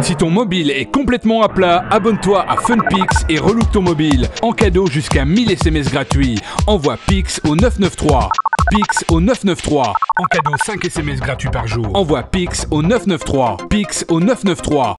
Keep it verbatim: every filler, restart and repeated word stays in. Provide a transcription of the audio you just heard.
Si ton mobile est complètement à plat, abonne-toi à FunPix et relook ton mobile. En cadeau jusqu'à mille S M S gratuits. Envoie Pix au neuf neuf trois. Pix au neuf neuf trois. En cadeau cinq S M S gratuits par jour. Envoie Pix au neuf neuf trois. Pix au neuf neuf trois.